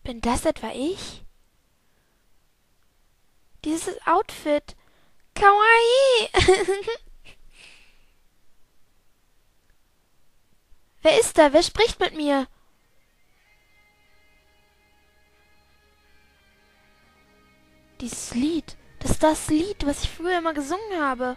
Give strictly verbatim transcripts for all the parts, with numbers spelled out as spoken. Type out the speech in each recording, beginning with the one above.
Bin das etwa ich? Dieses Outfit. Kawaii! Wer ist da? Wer spricht mit mir? Dieses Lied. Das ist das Lied, was ich früher immer gesungen habe.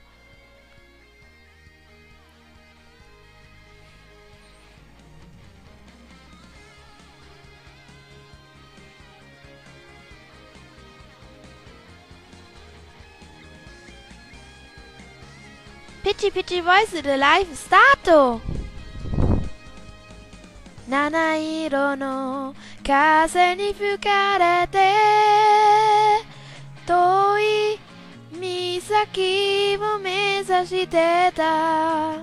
Pichi Pichi Voice de Live Stato! 七色の風に吹かれて遠い岬を目指してた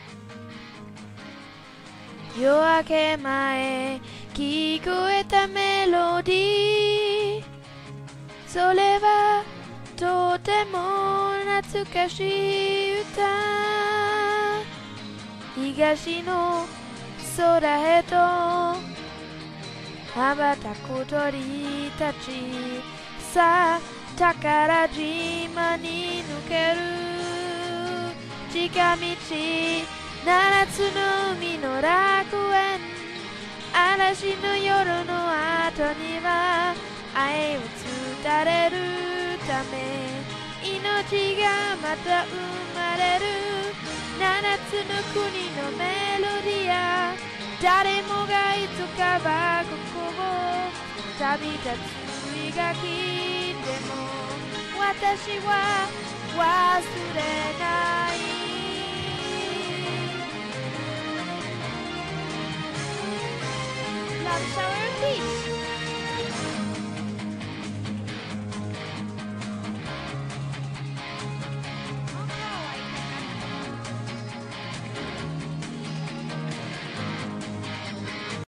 夜明け前聞こえたメロディーそれはとても懐かしい歌東の空へと羽ばたく鳥たちさあ宝島に抜ける近道七つの海の楽園嵐の夜の後には愛を伝えるため命がまた生まれる七つの国のメロディア誰もがいつかはここを旅立つ日が来ても私は忘れない Love shower peace